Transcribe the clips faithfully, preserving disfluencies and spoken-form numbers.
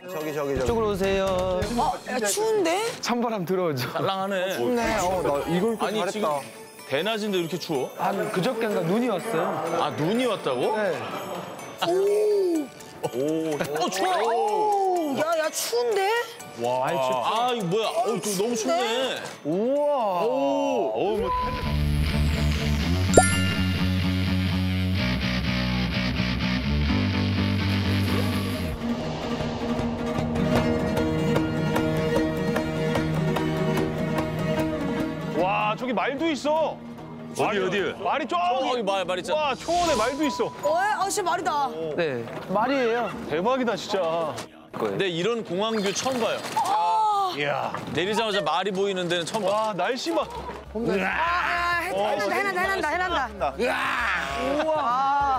저기 저기 저기. 이쪽으로 오세요. 어, 야, 추운데? 찬바람 들어오죠. 쌀랑하네. 춥네. 어, 나 이걸 거 아니 잘했다. 지금 대낮인데 이렇게 추워? 한 그저께인가 눈이 왔어요. 아 눈이 왔다고? 네. 어 추워. 오, 야, 야, 추운데? 와. 아 이거 뭐야? 어 이거 너무 춥네. 우와. 오. 어 뭐. 와 저기 말도 있어. 어디 어디? 말이 쫙. 저기 말 말 있잖아. 와 초원에 말도 있어. 어, 아, 진짜 말이다. 네. 말이에요. 대박이다 진짜. 근데 이런 공항뷰 처음 봐요. 이야. 내리자마자 말이 보이는 데는 처음 봐. 와 날씨 봐. 아, 아, 해, 해난다, 해난다, 해난다, 해난다. 우와.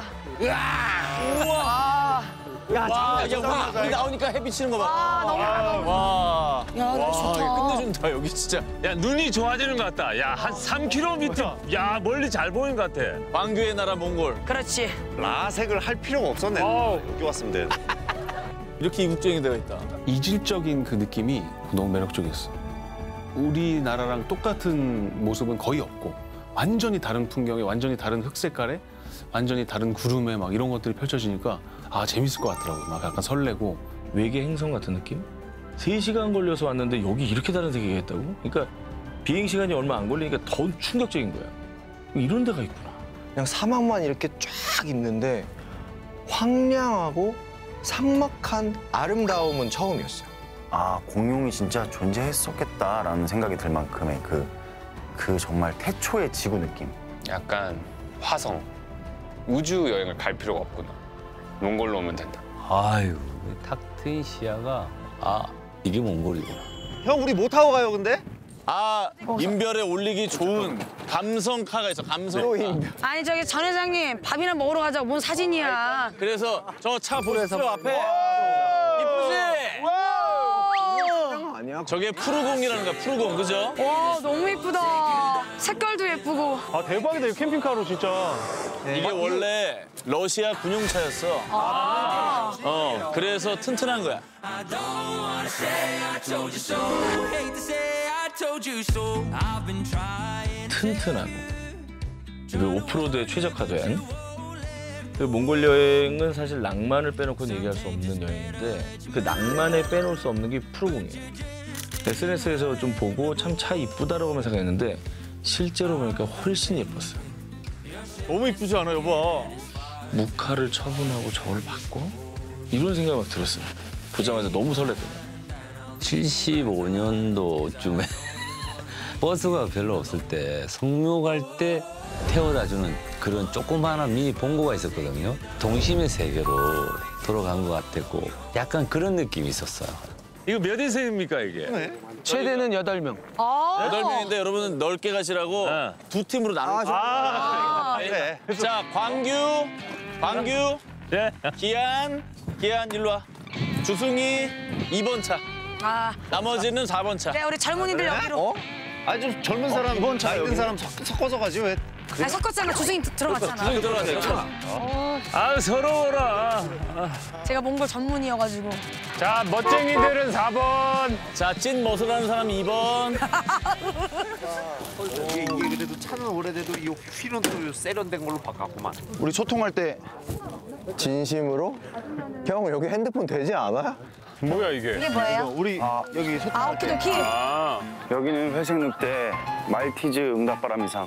우와. 야, 와, 야, 우리, 우리 나오니까 해 비치는 거 봐. 아, 너무 와. 와. 야, 나 와, 좋다. 이거 끝내준다, 여기 진짜. 야 눈이 좋아지는 것 같다. 야 한 삼 킬로미터. 야 멀리 잘 보이는 것 같아. 광교의 나라 몽골. 그렇지. 라색을 할 필요가 없었네. 어우. 여기 왔으면 돼. 이렇게 이국적인 데가 있다. 이질적인 그 느낌이 너무 매력적이었어. 우리나라랑 똑같은 모습은 거의 없고 완전히 다른 풍경에 완전히 다른 흙 색깔에 완전히 다른 구름에 막 이런 것들이 펼쳐지니까 아 재밌을 것 같더라고요. 막 약간 설레고. 외계 행성 같은 느낌? 세 시간 걸려서 왔는데 여기 이렇게 다른 세계가 있다고? 그러니까 비행 시간이 얼마 안 걸리니까 더 충격적인 거야. 이런 데가 있구나. 그냥 사막만 이렇게 쫙 있는데 황량하고 삭막한 아름다움은 처음이었어요. 아, 공룡이 진짜 존재했었겠다라는 생각이 들 만큼의 그, 그 정말 태초의 지구 느낌. 약간 화성, 우주 여행을 갈 필요가 없구나. 몽골로 오면 된다. 아유, 탁 트인 시야가 아 이게 몽골이구나. 형 우리 뭐 타고 가요 근데? 아, 인별에 올리기 좋은 감성카가 있어, 감성카. 아니, 저기 전 회장님, 밥이나 먹으러 가자고. 뭔 사진이야. 그래서 저 차 보시죠, 앞에. 이쁘지? 아니야. 저게 푸르공이라는 거야, 푸르공, 그죠? 와, 너무 예쁘다. 색깔도 예쁘고. 아 대박이다 이 캠핑카로 진짜. 이게 원래 러시아 군용차였어. 아. 어, 그래서 튼튼한 거야. 튼튼하고 그 오프로드에 최적화된 그 몽골 여행은 사실 낭만을 빼놓고는 얘기할 수 없는 여행인데 그 낭만에 빼놓을 수 없는 게 푸르공이에요. 에스엔에스에서 좀 보고 참 차 이쁘다라고만 생각했는데 실제로 보니까 훨씬 예뻤어요. 너무 이쁘지 않아, 여보? 무카를 처분하고 저걸 받고 이런 생각이 막 들었어요. 보자마자 너무 설렜거든요. 칠십오 년도쯤에 버스가 별로 없을 때 성묘 갈 때 태워다주는 그런 조그마한 미니 봉고가 있었거든요. 동심의 세계로 돌아간 것 같았고 약간 그런 느낌이 있었어요. 이거 몇 인승입니까 이게? 네. 최대는 여덟 명. 아. 여덟 명인데 여러분은 넓게 가시라고 네. 두 팀으로 나눠. 아, 그래. 자, 광규, 광규, 네. 기안, 기안 일로 와. 주승이 이 번 차. 아. 나머지는 사 번 차. 네, 우리 젊은이들 여기로. 어? 아니 좀 젊은 사람, 이번 차 있는 사람 섞, 섞어서 가지 왜? 아니, 섞었잖아. 주승이 들어갔잖아. 주승이 들어가세요. 아 서러워라. 제가 몽골 전문이어가지고. 자 멋쟁이들은 사 번. 자, 찐 멋을하는 사람 이 번. 이게, 이게 그래도 차는 오래돼도 이 휠은 또 세련된 걸로 바꿨구만. 우리 소통할 때 진심으로? 형 여기 핸드폰 되지 않아요? 뭐야 이게? 이게 뭐예요? 우리 여기 소통. 아, 오키도키. 아 여기는 회색 늑대 말티즈 응답바람 이상.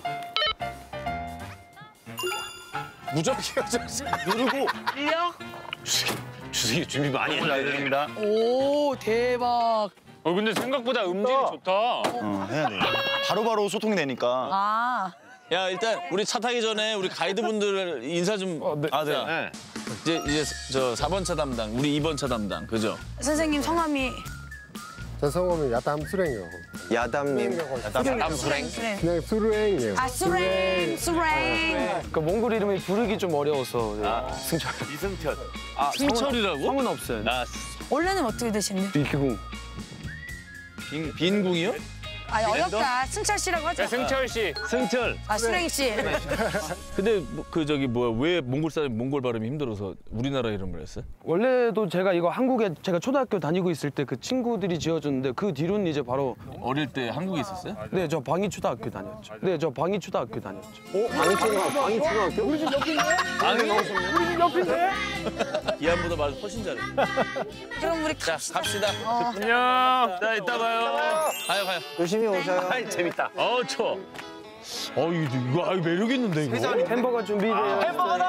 무적기가 누르고. 인력. 주승이 준비 많이 했나 됩니다. 오, 대박. 어 근데 생각보다 음질이 좋다. 어, 해야 돼. 바로바로 소통이 되니까. 아. 야, 일단 우리 차 타기 전에 우리 가이드분들 인사 좀. 아, 네. 자, 이제 이제 저 사 번 차 담당, 우리 이 번 차 담당, 그죠? 선생님 성함이. 제 성함이 야담 수랭이요. 야담님. 야담 수랭. 그냥 수랭이에요. 아, 수랭, 수랭. 그 몽골 이름이 부르기 좀 어려워서 네. 승철. 이승철. 아, 승철이라고? 성은 없어요. 나 원래는 어떻게 되시는데? 비키궁. 빈, 빈궁이요? 아 어렵다. 승철 씨라고 하자. 승철 씨. 승철. 아 수랭이 씨. 근데 뭐, 그 저기 뭐야 왜 몽골 사람이 몽골 발음이 힘들어서 우리나라 이름을 했어요? 원래도 제가 이거 한국에 제가 초등학교 다니고 있을 때 그 친구들이 지어줬는데 그 뒤로는 이제 바로 어릴 때 한국에 있었어요? 네, 저 방위 초등학교 다녔죠. 네, 저 방위 초등학교 다녔죠. 어? 방위 초등학교? 방위 초등학교? 우리 집 옆인데? 아니 우리 집 옆인데? 기한보다 말 훨씬 잘해. 그럼 우리 자 갑시다. 어. 안녕. 자 이따 봐요. 가요 가요. 조심히 오셔요. 아이 재밌다. 어 추워. 어 이거 이거 아유 매력 있는데 이거. 햄버거 준비돼요. 햄버거다.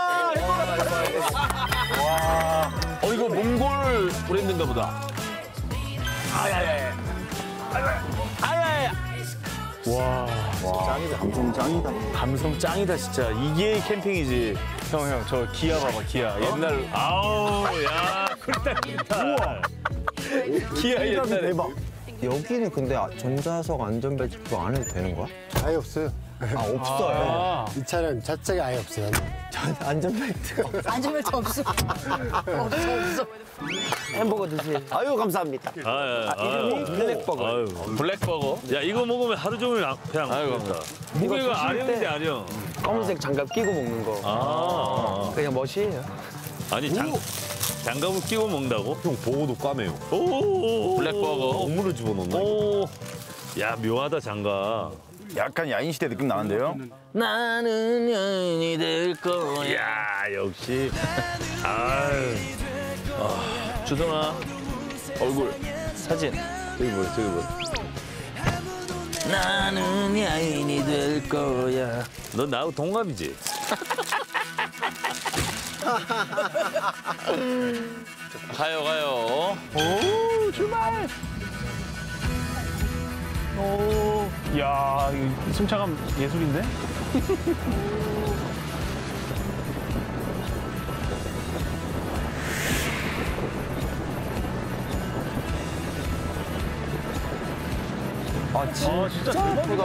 와. 어 이거 몽골 브랜드인가 보다. 아야야야. 아야야야. 와. 와. 짱이다. 감성 짱이다. 감성 짱이다 진짜. 이게 캠핑이지. 형, 형, 저 기아 봐봐, 기아. 옛날. 아우 야 그렇다 그렇다. 우와. 기아 옛날에. 대박. 여기는 근데 아- 전자석 안전벨트 안 해도 되는 거야? 아예 없어요. 아 없어요. 이 차량 자체가 아예 없어요. 전 안전벨트. 안전벨트 없어. 없어 없어. 햄버거 드세요. 아유 감사합니다. 아, 아, 이름이 블랙버거. 아유, 블랙버거. 야 이거 먹으면 하루 종일 안- 배안 아유, 고프겠다. 이거 무게가 드실 아령인데 때 아령. 검은색 장갑 끼고 먹는 거. 아, 그냥 멋이에요. 아니 장 장갑을 끼고 먹는다고? 형, 보고도 까매요. 오, 블랙버거. 건물을 집어넣나? 오, 야 묘하다 장갑. 약간 야인 시대 느낌 나는데요? 나는 여인이 될 거야. 야 역시. 아유. 아, 주성아 얼굴 사진. 저기 뭐야 저기 뭐야. 나는 여인이 될 거야. 너 나하고 동갑이지? 가요 가요. 오, 출발! 오. 야, 이 승차감 예술인데? 아, 진짜, 아, 진짜 예쁘다.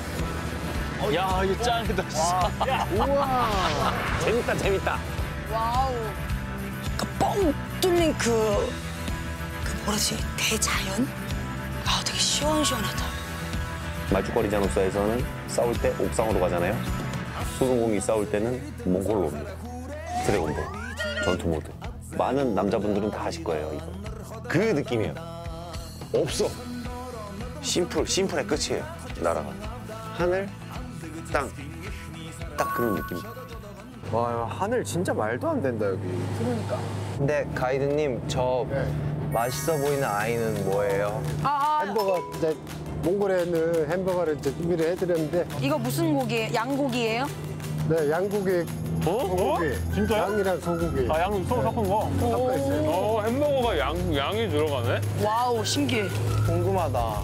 야 이거 짱이다 진짜. 우와. 재밌다 재밌다. 와우. 그 뻥 뚫린 그, 그 뭐라지 대자연? 아 되게 시원시원하다. 말죽거리 잔혹사에서는 싸울 때 옥상으로 가잖아요. 소동공이 싸울 때는 몽골로 옵니다. 드래곤볼, 전투 모드. 많은 남자분들은 다 하실 거예요, 이거. 그 느낌이에요. 없어. 심플, 심플의 끝이에요, 나라가. 하늘, 땅. 딱 그런 느낌. 와 하늘 진짜 말도 안 된다 여기. 그러니까. 근데 가이드님 저 맛있어 보이는 아이는 뭐예요? 아, 아 햄버거 이제 몽골에 있는 햄버거를 이제 준비를 해드렸는데 이거 무슨 고기예요? 양고기예요? 네 양고기, 소고기, 진짜요? 양이랑 소고기. 아, 양 소 섞은 거? 섞어 있어요. 어 햄버거가 양 양이 들어가네. 와우 신기해. 궁금하다.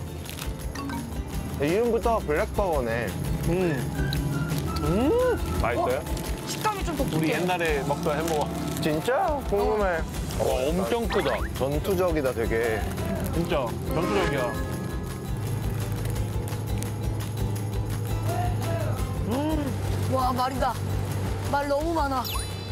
이름부터 블랙버거네. 맛있어요? 식감이 좀 독특해. 우리 옛날에 먹던 햄버거. 진짜? 궁금해. 와 엄청 크다. 전투적이다 되게. 진짜 전투적이야. 와 말이다. 말 너무 많아.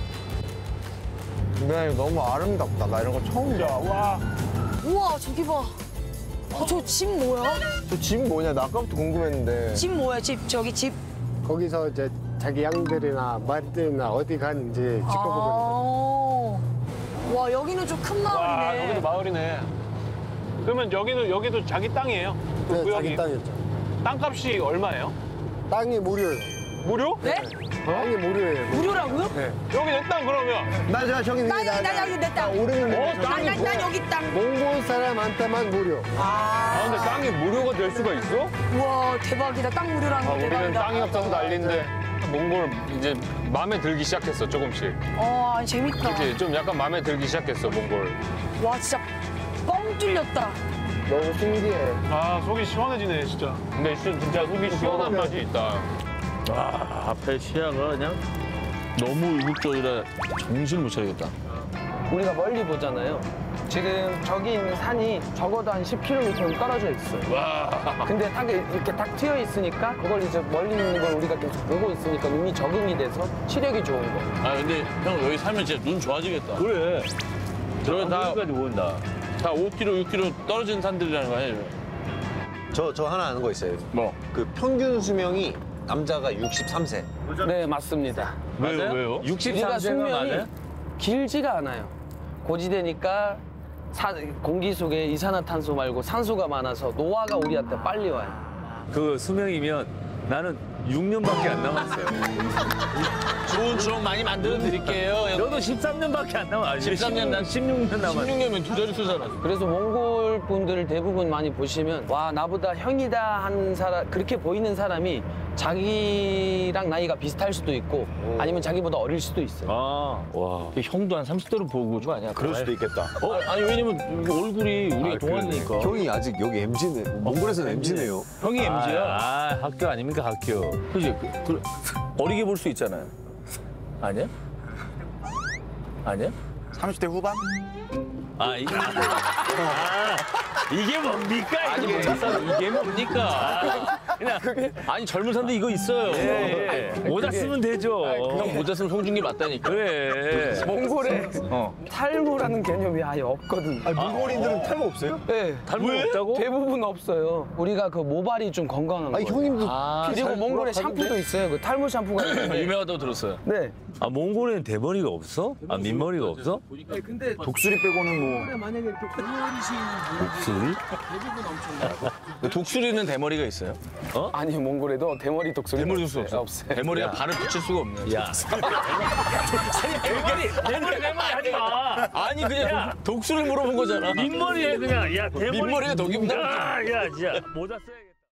네 너무 아름답다. 나 이런 거 처음 봐. 와. 우와 저기 봐. 어, 저 집 뭐야? 저 집 뭐냐? 나 아까부터 궁금했는데. 집 뭐야? 집 저기 집. 거기서 이제 자기 양들이나 말들이나 어디 가는지 지켜보고 아. 와 여기는 좀 큰 와, 마을이네. 여기도 마을이네. 그러면 여기는 여기도 자기 땅이에요? 그 네, 구역이? 자기 땅이었죠. 땅값이 얼마예요? 땅이 무료예요. 무료? 네? 땅이 무료예요. 무료라고요? 네. 여기 내 땅 그러면? 나 저 저기 나, 나, 나 여기 내 땅. 오르는 어, 데 땅이 난, 난, 난 여기 땅. 몽골 사람한테만 무료. 아 근데 땅이 무료가 될 수가 있어? 우와 대박이다. 땅 무료라는 아 거 우리는 대박이다. 땅이 없어서 난리인데 몽골 이제 마음에 들기 시작했어 조금씩. 어 아니, 재밌다. 그치 좀 약간 마음에 들기 시작했어 몽골. 와 진짜 뻥 뚫렸다. 너무 신기해. 아, 속이 시원해지네, 진짜. 근데 진짜 진짜 속이 시원한 맛이 있다. 와 앞에 시야가 그냥 너무 이국적이라 정신을 못 차리겠다. 우리가 멀리 보잖아요. 지금 저기 있는 산이 적어도 한 십 킬로미터는 떨어져 있어요. 와. 근데 딱 이렇게 딱 트여 있으니까 그걸 이제 멀리 있는 걸 우리가 계속 보고 있으니까 눈이 적응이 돼서 시력이 좋은 거. 아 근데 형 여기 살면 진짜 눈 좋아지겠다. 그래. 저기 다 보인다. 다 오 킬로미터, 육 킬로미터 떨어진 산들이라는 거 아니에요? 저, 저 하나 아는 거 있어요. 뭐? 그 평균 수명이 남자가 육십삼 세. 네, 맞습니다. 왜요, 맞아요? 왜요? 우리가 육십삼 세가 수명이 맞아요? 길지가 않아요. 고지대니까 사- 공기 속에 이산화탄소 말고 산소가 많아서 노화가 우리한테 빨리 와요. 그 수명이면 나는 육 년밖에 안 남았어요. 좋은 추억 많이 만들어 드릴게요. 너도 십삼 년밖에 안 남았어. 십삼 년, 난 십육 년 남았어. 십육 년이면 두 자릿수잖아. 그래서 몽골 분들 대부분 많이 보시면 와 나보다 형이다 한 사람 그렇게 보이는 사람이 자기랑 나이가 비슷할 수도 있고 아니면 자기보다 어릴 수도 있어요. 아, 와. 형도 한 삼십 대로 보고 거 아니야? 그럴 수도 있겠다. 어? 아니, 왜냐면 이거 얼굴이 우리가 동안이니까. 형이 아직 여기 엠지네. 몽골에서는 엠지네요. 형이 엠지야? 아, 학교 아닙니까 학교. 그지? 그, 어리게 볼 수 있잖아요. 아니야? 아니야? 삼십 대 후반? 아, 이, 아, 이게 뭡니까? 아니, 이게, 뭐, 이게 뭡니까? 그냥, 아니, 젊은 사람들 이거 있어요. 예, 예. 모자 쓰면 되죠. 형 모자 쓰면 송중기 맞다니까. 그래. 몽골에 어. 탈모라는 개념이 아예 없거든. 아니, 몽골인들은 탈모 없어요? 네. 탈모 없다고? 대부분 없어요. 우리가 그 모발이 좀 건강한 아니, 거예요. 형님도 아, 그리고 잘 몽골에 돌아가는데? 샴푸도 있어요. 그 탈모 샴푸가 있는데. 유명하다고 들었어요. 네. 아, 몽골에는 대머리가 없어? 아, 민머리가 없어? 근데 독수리 빼고는 뭐 만약에 이렇게 공원이신 독수리? 독수리는 대머리가 있어요? 아니 몽골에도 대머리 독수리 대머리 독수리 없어. 없어요. 대머리가 발을 붙일 수가 없네. 야. 아니, 대머리, 대머리, 대머리 하지 마. 아니, 그냥 야. 독- 독수리를 물어본 거잖아. 민머리에 그냥, 야, 대머리. 민머리가 더 기분나. 야, 야, 진짜. 모자 써야겠다.